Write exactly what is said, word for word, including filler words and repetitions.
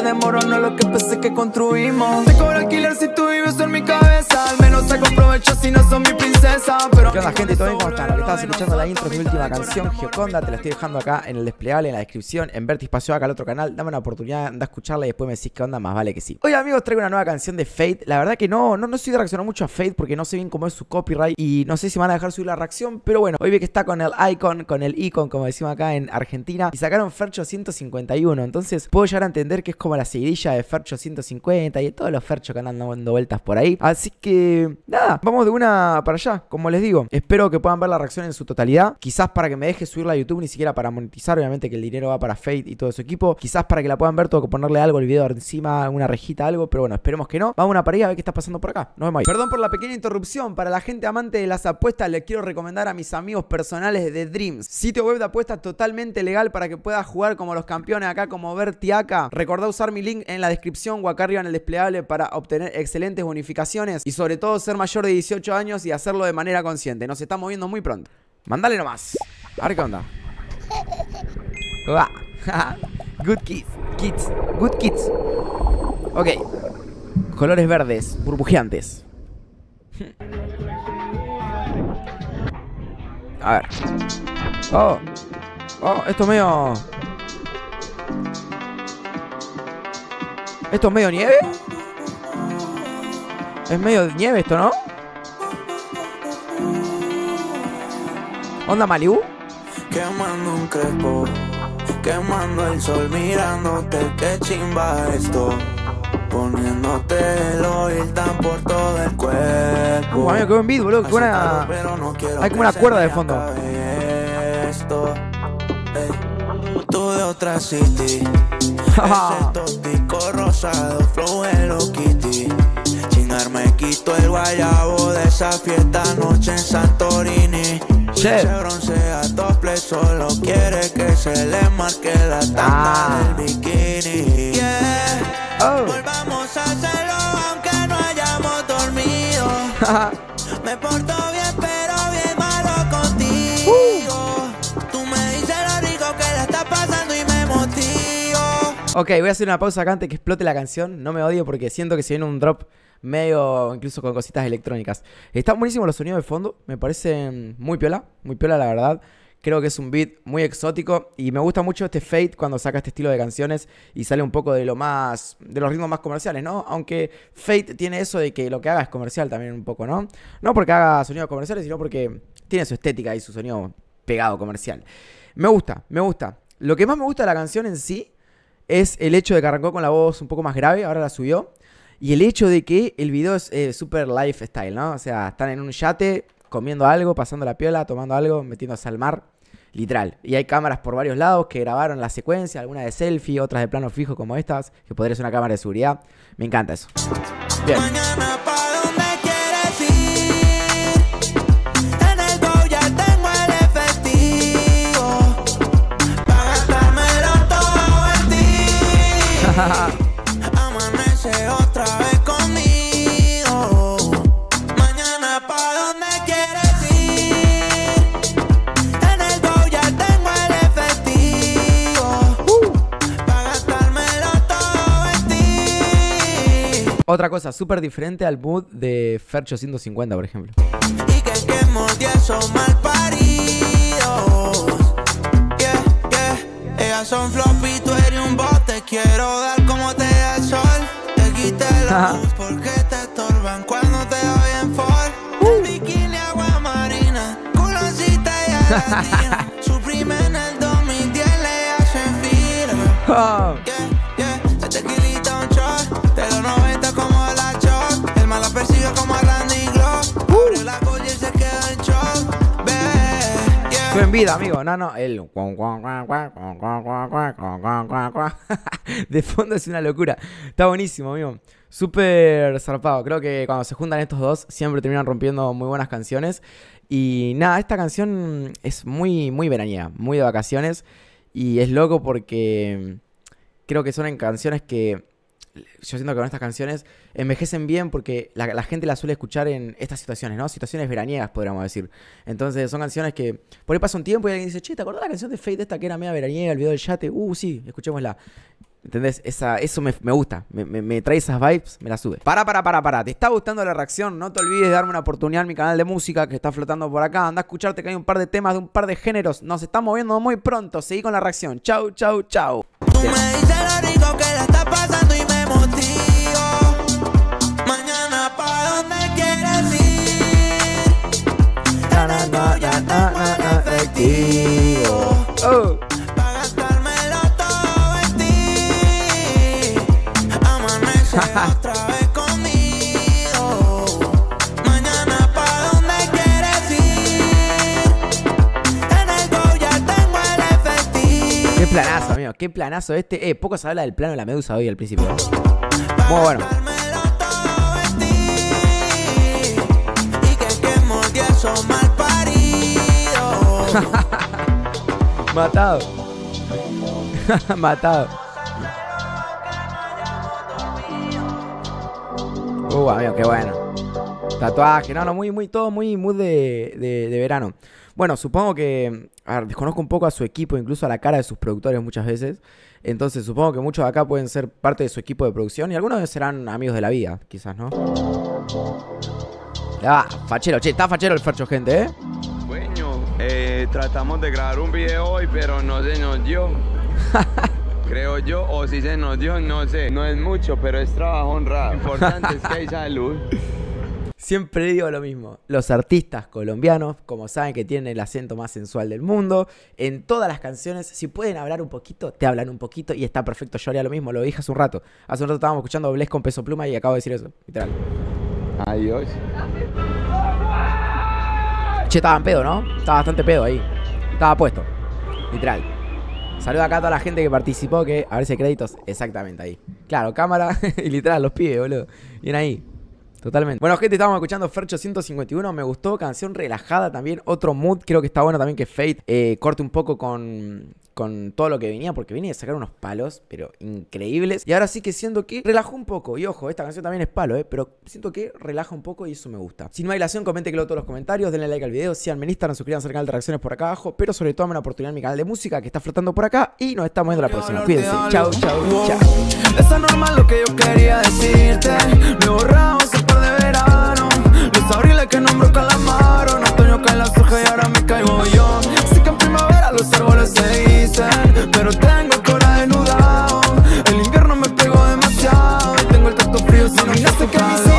demoró, no lo que pensé que construimos. Te cobro alquiler si tú vives en mi cabeza. Al menos saco provecho si no son mi princesa. Pero ¿qué onda, gente? ¿Todo bien? ¿Cómo están? Aquí estabas escuchando la intro de mi última canción, Gioconda. Te la estoy dejando acá en el desplegable, en la descripción, en Vertis Pasó acá al otro canal. Dame una oportunidad, anda a escucharla y después me decís qué onda, más vale que sí. Hoy, amigos, traigo una nueva canción de Fate. La verdad que no, no, no estoy reaccionando mucho a Fate porque no sé bien cómo es su copyright y no sé si me van a dejar subir la reacción. Pero bueno, hoy vi que está con el icon, con el icon, como decimos acá en Argentina, y sacaron Fercho ciento cincuenta y uno. Entonces puedo llegar a entender que es como la seguidilla de Fercho ciento cincuenta y de todos los Fercho que andan dando vueltas por ahí. Así que nada, vamos de una para allá, como les digo. Espero que puedan ver la reacción en su totalidad. Quizás para que me deje subirla a YouTube, ni siquiera para monetizar, obviamente que el dinero va para Fate y todo su equipo. Quizás para que la puedan ver tengo que ponerle algo al video encima, una rejita, algo, pero bueno, esperemos que no. Vamos a una para allá a ver qué está pasando por acá. Nos vemos ahí. Perdón por la pequeña interrupción. Para la gente amante de las apuestas, les quiero recomendar a mis amigos personales de Dreams, sitio web de apuestas totalmente legal para que puedas jugar como los campeones acá, como Vertiaca. Recordá usar mi link en la descripción o acá arriba en el desplegable para obtener excelentes bonificaciones y sobre todo ser mayor de dieciocho años y hacerlo de manera consciente. Nos estamos viendo muy pronto. Mándale nomás. A ver qué onda. Good kids, kids, good kids. Ok. Colores verdes, burbujeantes. A ver. Oh. Oh, esto es medio... ¿Esto es medio nieve? Es medio nieve esto, ¿no? ¿Onda Malibu? Quemando un crepo, quemando el sol, mirándote, qué chimba esto. Poniéndote el oil tan por todo el cuerpo. Uh, amigo, qué buen beat, boludo. Qué buena... no Hay como una cuerda de fondo. Esto, hey. Tú de otra city. Ese tóxico rosado, flow Hello Kitty. Chingar me quito el guayabo de esa fiesta noche en Santorini. Se broncea tople, solo quiere que se le marque la tapa ah. del bikini. Yeah. Oh. Volvamos a hacerlo aunque no hayamos dormido. Me porto bien pero bien malo contigo. Uh. Tú me dices lo rico que le está pasando y me motivo. Ok, voy a hacer una pausa acá antes que explote la canción. No me odio porque siento que se viene un drop medio, incluso con cositas electrónicas. Están buenísimos los sonidos de fondo. Me parecen muy piola, muy piola la verdad. Creo que es un beat muy exótico y me gusta mucho este Fate cuando saca este estilo de canciones y sale un poco de lo más, de los ritmos más comerciales, ¿no? Aunque Fate tiene eso de que lo que haga es comercial también un poco, ¿no? No porque haga sonidos comerciales, sino porque tiene su estética y su sonido pegado comercial. Me gusta, me gusta. Lo que más me gusta de la canción en sí es el hecho de que arrancó con la voz un poco más grave, ahora la subió. Y el hecho de que el video es eh, super lifestyle, ¿no? O sea, están en un yate, comiendo algo, pasando la piola, tomando algo, metiéndose al mar. Literal. Y hay cámaras por varios lados que grabaron la secuencia, algunas de selfie, otras de plano fijo como estas, que podría ser una cámara de seguridad. Me encanta eso. Bien. Amanece otra vez conmigo. Mañana pa' donde quieres ir. En el go ya tengo el efectivo. uh. Pa' gastármelo todo en ti. Otra cosa súper diferente al mood de Fercho ciento cincuenta, por ejemplo. Y que el que mordió son mal paridos. Yeah, yeah. Ellas son floppy, tú eres un bot. Te quiero dar como te da el sol. Te quité la luz porque te estorban cuando te doy en for. uh. Bikini, agua marina, culoncita y argentina. Su prima en el dos mil diez le hacen fila. oh. Yeah, yeah. Se tequilita un shot. De los noventa como la shot. El mal la persigue como a Randy Glock. Abrió la colla y se quedó en shock. Bebé, yeah. Tú en vida, amigo. No, no, el... de fondo es una locura. Está buenísimo, amigo. Súper zarpado. Creo que cuando se juntan estos dos siempre terminan rompiendo muy buenas canciones. Y nada, esta canción es muy, muy veraniega, muy de vacaciones. Y es loco porque creo que son en canciones que... Yo siento que con estas canciones envejecen bien porque la, la gente las suele escuchar en estas situaciones, ¿no? Situaciones veraniegas, podríamos decir. Entonces son canciones que por ahí pasa un tiempo y alguien dice, che, ¿te acordás la canción de Fate esta que era media veraniega, el video del yate? Uh, sí, escuchémosla. ¿Entendés? Esa, eso me, me gusta, me, me, me trae esas vibes, me la sube. Para, para, para, para. ¿Te está gustando la reacción? No te olvides de darme una oportunidad en mi canal de música que está flotando por acá. Anda a escucharte que hay un par de temas de un par de géneros. Nos estamos moviendo muy pronto. Seguí con la reacción. Chau, chau, chau. Tú me dices lo rico que la estás pasando y me motivo. Mañana pa' donde quieres ir. Na, na, na, na, na, na, na, efectivo. Oh. Otra vez conmigo. Mañana pa' donde quieres ir. En el go ya tengo el efectivo. Qué planazo, amigo, qué planazo este. Eh, poco se habla del plano de la medusa hoy al principio. Muy bueno. Y que quemo diez son mal paridos. Matado. Matado. Uh, amigo, qué bueno. Tatuaje, no, no, muy, muy, todo muy, muy de, de, de verano. Bueno, supongo que, a ver, desconozco un poco a su equipo, incluso a la cara de sus productores muchas veces. Entonces supongo que muchos de acá pueden ser parte de su equipo de producción y algunos serán amigos de la vida, quizás, ¿no? Ah, fachero, che, está fachero el Fercho, gente, ¿eh? Bueno, eh, tratamos de grabar un video hoy, pero no se nos dio. Creo yo, o si se nos dio, no sé. No es mucho, pero es trabajo honrado. Lo importante es que hay salud. Siempre digo lo mismo. Los artistas colombianos, como saben que tienen el acento más sensual del mundo, en todas las canciones, si pueden hablar un poquito, te hablan un poquito y está perfecto. Yo haría lo mismo, lo dije hace un rato. Hace un rato estábamos escuchando Bless con Peso Pluma y acabo de decir eso, literal. Adiós. Che, estaba en pedo, ¿no? Estaba bastante pedo ahí. Estaba puesto, literal. Saludo acá a toda la gente que participó, que a ver si créditos. Exactamente ahí. Claro, cámara y literal, los pibes, boludo. Bien ahí. Totalmente. Bueno, gente, estábamos escuchando Fercho ciento cincuenta y uno. Me gustó, canción relajada también. Otro mood, creo que está bueno también que Fate eh, corte un poco con, con todo lo que venía, porque venía de sacar unos palos, pero increíbles. Y ahora sí que siento que relajó un poco. Y ojo, esta canción también es palo, eh, pero siento que relaja un poco y eso me gusta. Sin más dilación, comente que lo todos los comentarios, denle like al video, síganme en Instagram, suscríbanse al canal de reacciones por acá abajo, pero sobre todo dame una oportunidad en mi canal de música que está flotando por acá y nos estamos viendo la próxima. Cuídense. Chau, chau, chau. Es anormal lo que yo quería decirte. Me borramos un par de verano. Los abriles que nombro cada